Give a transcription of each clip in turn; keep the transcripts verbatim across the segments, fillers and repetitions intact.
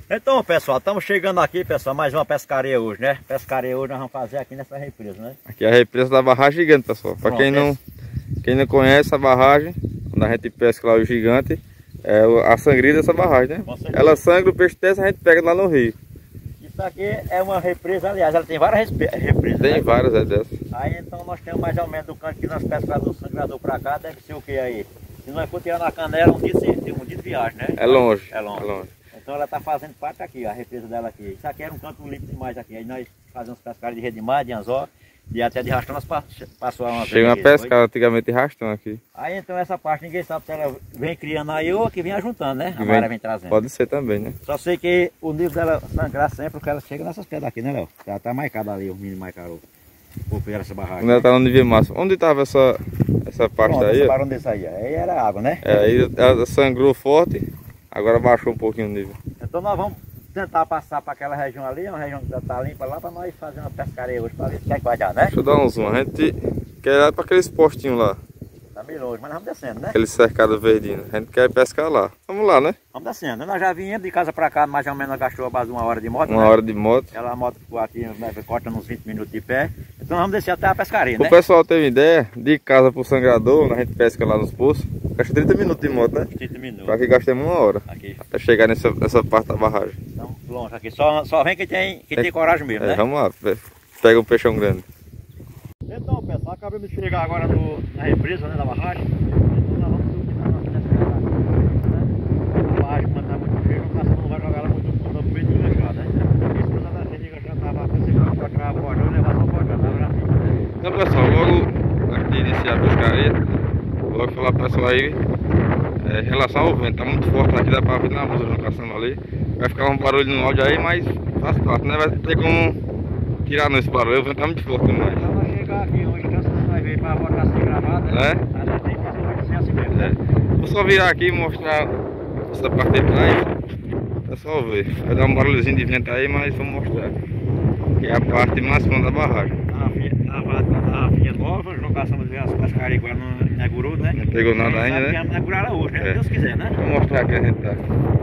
Então, pessoal, estamos chegando aqui, pessoal, mais uma pescaria hoje, né? Pescaria hoje nós vamos fazer aqui nessa represa, né? Aqui é a represa da barragem gigante, pessoal. Para quem não, quem não conhece a barragem, quando a gente pesca lá o gigante, é a sangria dessa barragem, né? Ela sangra o peixe dessa, a gente pega lá no rio. Isso aqui é uma represa, aliás, ela tem várias represas. Tem, né? Várias, é dessas. Aí então nós temos mais ou menos do canto que nós pescamos do sangrador para cá, deve ser o que aí? Se nós for tirar na canela, um dia, um dia de viagem, né? É longe. É longe. É longe. Então ela está fazendo parte aqui, a represa dela aqui. Isso aqui era um canto limpo demais aqui. Aí nós fazemos pescários de rede de mar, de anzol, e até de rastão nós passou uma Chega uma pescar antigamente rastão aqui. Aí então essa parte ninguém sabe se ela vem criando aí ou que vem ajuntando, né? A vara vem trazendo. Pode ser também, né? Só sei que o nível dela sangrar sempre porque ela chega nessas pedras aqui, né, Léo? Ela tá marcada ali, o mini marcado. Por pegar essa barraca. Quando ela tá no nível máximo. Onde estava essa, essa parte Pronto, aí? essa desse aí, aí era água, né? É, aí ela sangrou forte, agora baixou um pouquinho o nível. Então nós vamos tentar passar para aquela região ali, uma região que já está limpa lá, para nós fazer uma pescaria hoje, para ver se é que vai dar, né? Deixa eu dar um zoom. A gente quer ir para aqueles postinhos lá. Tá meio longe, mas nós vamos descendo, né? Aquele cercado verdinho. A gente quer pescar lá. Vamos lá, né? Vamos descendo. Nós já viemos de casa para cá, mais ou menos gastou a base de uma hora de moto, Uma né? hora de moto. Aquela moto ficou aqui, né, corta uns vinte minutos de pé. Então nós vamos descer até a pescaria, O né? pessoal teve ideia, de casa pro sangrador, a gente pesca lá nos poços. Gasta trinta minutos de moto, né? trinta minutos. Para que gastemos uma hora. Aqui. Até chegar nessa, nessa parte da barragem. Então, longe aqui. Só, só vem quem tem, quem tem coragem mesmo, É, né? vamos lá, pega um peixão grande. Então, pessoal, acabamos de chegar agora no, na represa, né, da barragem. Então nós vamos subir para nossa pescaria, né? A barragem, quando está muito cheia, o caçador não vai jogar ela muito fundo no meio de enganchar, né? Isso quando a gente já estava segurando para criar a borda, eu levar só a borda, tá vendo assim? Então, pessoal, logo antes de iniciar a pescaria, logo falar para o pessoal aí, é, em relação ao vento, tá muito forte aqui, dá para ouvir na música no caçando ali. Vai ficar um barulho no áudio aí, mas faz parte, né? Vai ter como tirar nesse barulho, o vento tá muito forte demais. Então vai chegar aqui hoje, caso você vai ver para botar assim gravada, né? É? Ela tem que fazer assim, assim mesmo, né? É. Vou só virar aqui e mostrar essa parte de trás, é só ver. Vai dar um barulhozinho de vento aí, mas vou mostrar. Que é a parte máxima da barragem. A rafinha nova, a jogação das pescarias agora não inaugurou, né? Não pegou nada ainda, né? Vamos inaugurar ela hoje, né? É. Se Deus quiser, né? Vou mostrar aqui a gente tá.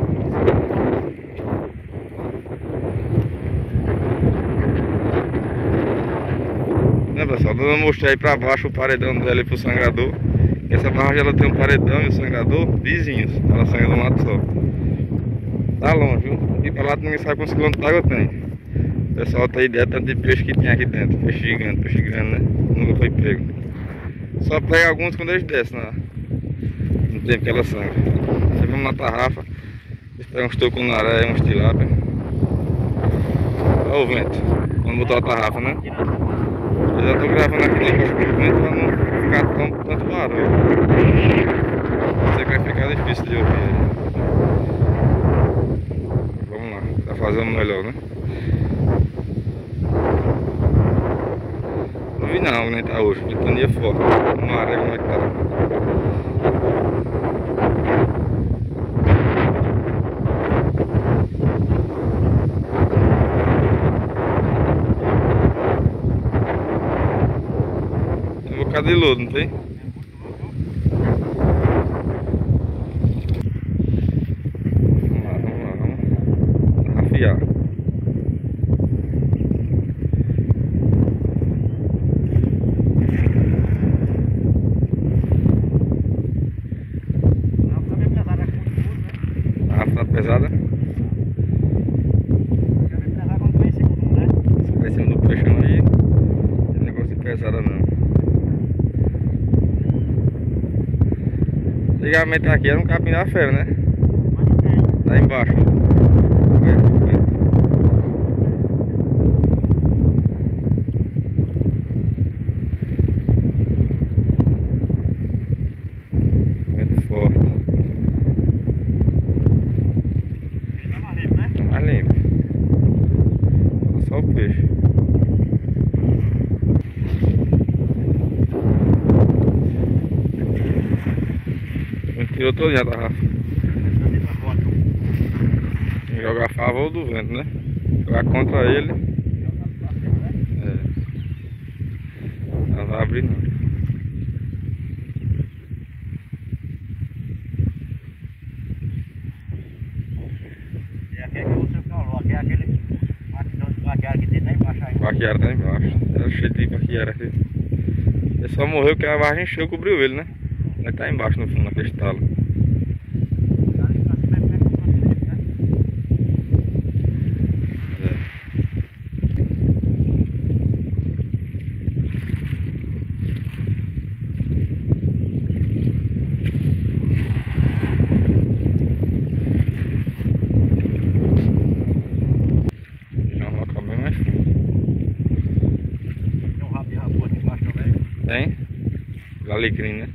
Né, pessoal, eu mostrei aí pra baixo o paredão dela e pro sangrador. Essa barragem ela tem um paredão e um sangrador vizinhos. Ela sangra de um lado só. Tá longe, viu? E pra lá ninguém sabe quantos quilômetros d'água tem. O pessoal tem ideia tanto de peixe que tem aqui dentro. Peixe gigante, peixe grande, né? Nunca foi pego. Só pega alguns quando eles descem lá. No tempo que ela sangra. Você vamos na tarrafa. Eles pegam uns tucunaré, uns tilápia. Olha o vento. Quando botar a tarrafa, né? Eu já tô gravando aqui embaixo do vento pra não ficar tão, tanto barulho. Sei que vai ficar difícil de ouvir. Vamos lá, tá fazendo melhor, né? Não vi não, nem tá hoje, ventania forte. Maré, como é que tá? Tem um bocado de lodo, não tem? Vamos lá, vamos lá, vamos afiar. Tá pesada? Se vai em cima do peixão aí, não tem negócio de pesada não. Antigamente aqui era um capim da feira, né? Lá embaixo. Vento forte. Mais limpo. Só o peixe. Tirou todinha a tarrafa. Jogar a favor do vento, né? Jogar contra ele. É. Não vai abrir não. E aqui é que você paquiara tá embaixo. Era cheio de paquiara aqui. Ele só morreu porque a vargem encheu e cobriu ele, né? Ele tá embaixo no fundo, naquele estalo. Tem? Alecrim, né?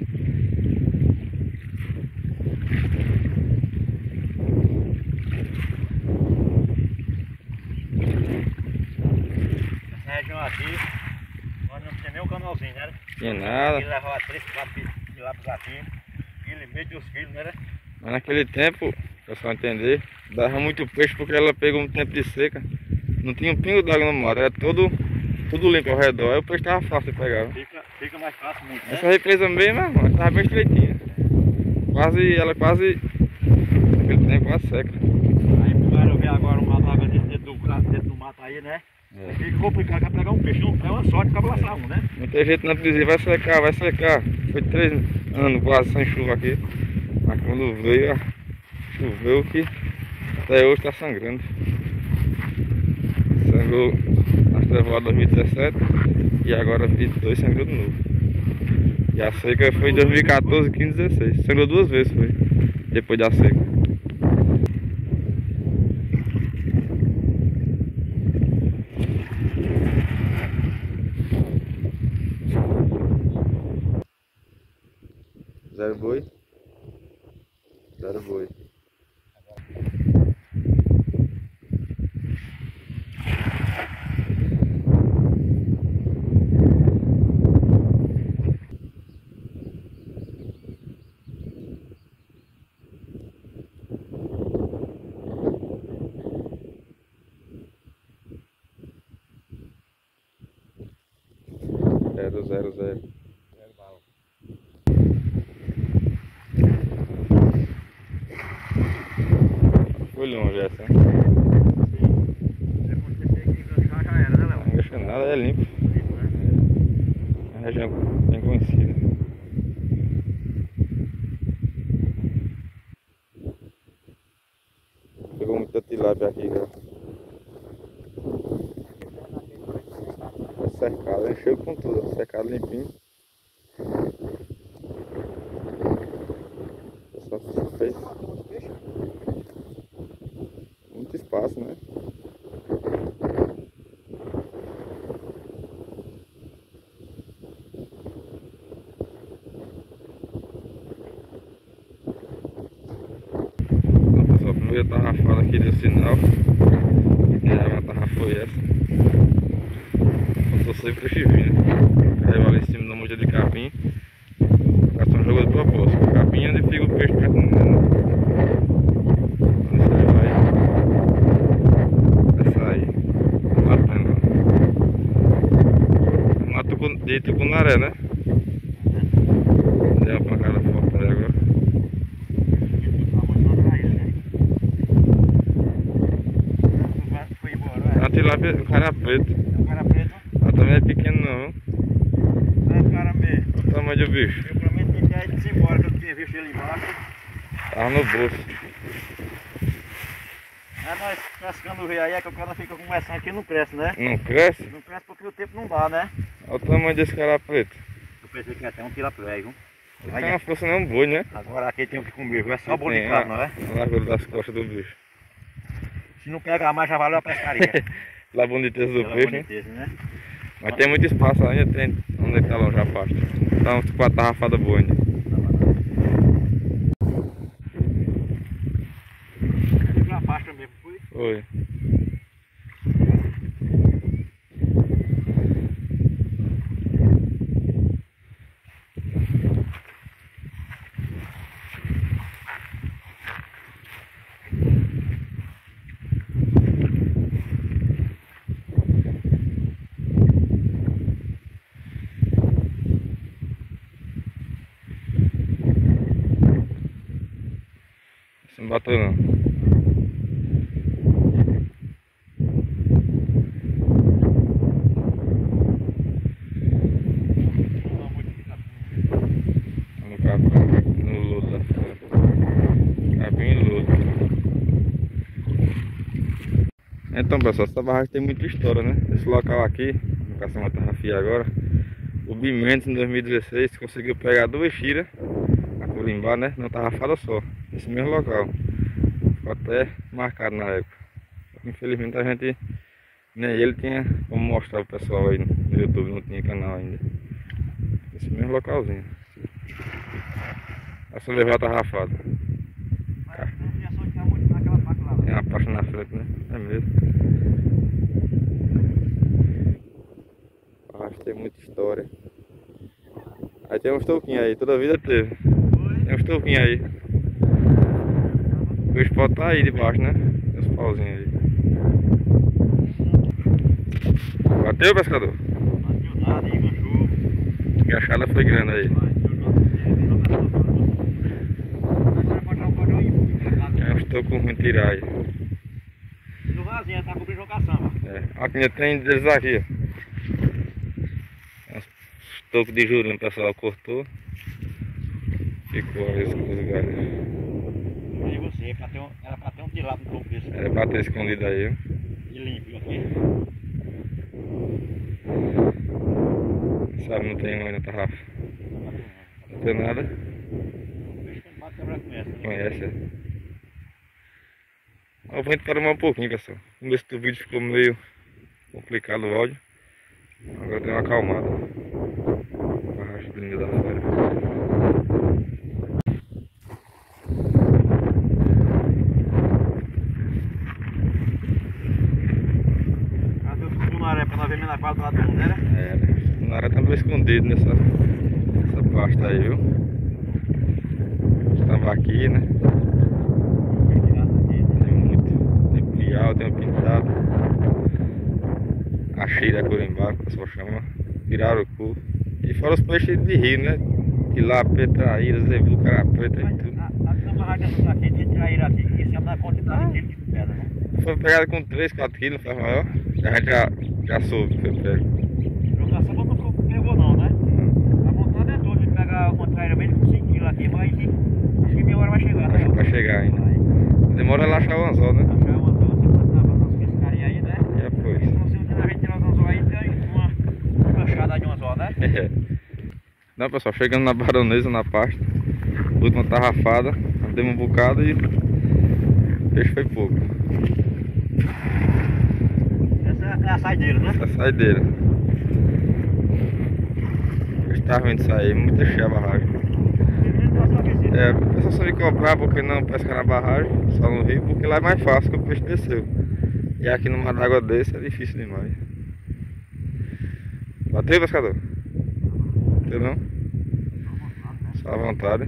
Essa região aqui, nós não tinha nem um canalzinho, né? Tinha nada. Ele levava três, quatro de lá pro gatinho, quilo e meio de uns quilos, né? Mas naquele tempo, pra só entender, dava muito peixe porque ela pegou um tempo de seca. Não tinha um pingo d'água no mar, era todo, tudo limpo ao redor. Aí o peixe tava fácil de pegar. Fica, fica mais fácil muito, né? Essa represa mesmo, ela tava bem estreitinha. Quase, ela quase, naquele tempo quase seca. Aí pro cara ver agora uma água dentro, dentro, do, dentro do mato aí, né? É. Fica complicado pra pegar um peixe, não é uma sorte pra laçar um, né? Não tem jeito não de dizer, vai secar, vai secar. Foi três anos quase sem chuva aqui. Mas quando veio, choveu que até hoje está sangrando. Sangrou nas trevoadas dois mil e dezessete e agora vinte e dois sangrou de novo. E a seca foi em dois mil e quatorze, quinze, dezesseis. Sangrou duas vezes foi, depois da seca. Zero boi. Zero boi. Zero, zero, zero. Foi longe essa. Depois que você tem que enganchar já era, né, Léo? Não engancha nada, é limpo. Limpo, né? É uma região bem conhecida. Pegou muita tilápia aqui, cara. É cercado, encheu com tudo, cercado limpinho. Só fez muito espaço, né? Então, pessoal, a primeira tarrafada aqui deu sinal. E a uma tarrafa foi essa. Passou sempre o chivinho, né? Caiu ali em cima da moita de capim. O garçom jogou de propósito. O capim é onde fica o peixe perto do mundo. Isso aí vai. Vai sair. Matando lá. Mato de tucunaré, né? Deu uma pancada forte ali agora. Foi embora, A tilápia, o cara preto. o cara preto, Ela também é pequeno não. é o cara mesmo. Olha o tamanho do bicho. Eu prometo que tinha ido embora, que eu tinha visto ele embaixo. Tava no bolso. É nós pescando o rio aí, é que o cara fica começando aqui e não cresce, né? Não cresce? Não cresce porque o tempo não dá, né? Olha o tamanho desse cara preto. Eu pensei que ia ter um tilapié, viu? Ele tem uma força, não é um boi, né? Agora aqui tem o que comer, viu? É só bolo de Tem carne, não é? a largura das costas do bicho. Se não pegar mais, já valeu a pescaria. Pela boniteza do Pela peixe, hein? boniteza, né? Mas tem muito espaço ainda, tem onde ele tá lá já pasto. Então, com a tarrafada boa ainda. Ele pra pasta mesmo, foi? Foi. Não bateu não. Então pessoal, essa barragem tem muita história, né? Esse local aqui, no Caçamba Tarrafia agora, o Bimendes em dois mil e dezesseis conseguiu pegar duas tiras a corimbar, né? Não tarrafada só, nesse mesmo local. Ficou até marcado na época. Infelizmente a gente, nem ele tinha como mostrar pro pessoal aí no YouTube, não tinha canal ainda. Esse mesmo localzinho. Essa levar a tarrafada. Tem uma parte na frente, né? É mesmo. Acho que tem muita história. Aí tem uns touquinhos aí, toda a vida teve. Tem uns touquinhos aí. O spot tá aí debaixo, né? Tem uns pauzinhos aí. Bateu, pescador? Bateu nada, aí enganchou. A enganchada foi grande aí. É uns toucos ruins tirar aí. No vasinho, tá cobrindo o caçamba. É. Aqui tem deles aqui, ó. Uns tocos de jurinho o pessoal cortou. Ficou aí os galhos. E você, pra ter um, era pra ter um tirado no topo desse. Era pra ter escondido aí, ó. E limpo aqui. Sabe, não tem um aí na tarrafa. Não tem nada. O bicho quando bate quebra conhece. Conhece, é. Eu vou parar um pouquinho, pessoal. Vamos ver se o vídeo ficou meio complicado o áudio. Agora deu uma acalmada. Barragem do meio da fora. Cadê os tucunaré pra nós ver na quadra lá do mundo, né? É, o Nara tá meio escondido nessa, nessa pasta aí, viu? Estava aqui, né? Tem muito. Tem piau, tem um pintado. A cheira corimbá, que o pessoal chama. Pirarucu. E fora os peixes de rio, né? Tilapia, traíra, zebu, carapeta e tudo. A barragem dessa aqui tem traíra aqui, que se chama na quantidade de quilos de pedra, né? Foi pegada com três, quatro quilos, não faz maior. A gente já, já soube que foi pego. O caçamba não ficou pegou não, né? A vontade é toda de pegar uma traíra bem com cinco quilos aqui, mas acho que minha hora vai chegar, né? Vai chegar ainda. Demora lá achar o anzol, né? Achar o anzol, você plantava nas pescarias aí, né? Já foi. Se não sei onde a gente tirar os anzol aí, tem uma canchada de um anzol, né? Não, pessoal, chegando na baronesa, na pasta. Última tarrafada. Demos um bocado e o peixe foi pouco. Essa é a saideira, né? Essa é a saideira. Eu estava vendo isso aí, muito cheia a barragem. É, o pessoal só me comprar porque não pesca na barragem, só no rio, porque lá é mais fácil que o peixe desceu. E aqui numa água desse é difícil demais. Bateu, pescador? Bateu não? Só à vontade.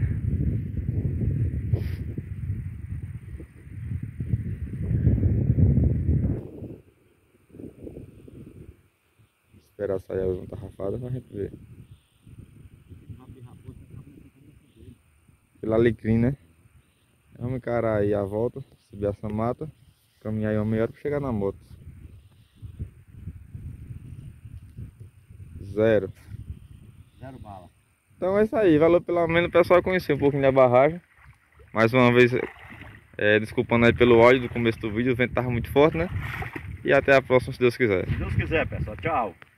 Esperar sair a última tarrafada pra gente ver. Pela alecrim, né? Vamos encarar aí a volta, subir essa mata, caminhar aí uma meia hora pra chegar na moto. Zero. Zero bala. Então é isso aí, valeu pelo menos o pessoal conhecer um pouquinho da barragem. Mais uma vez, é, desculpando aí pelo áudio do começo do vídeo, o vento tava muito forte, né? E até a próxima, se Deus quiser. Se Deus quiser, pessoal. Tchau.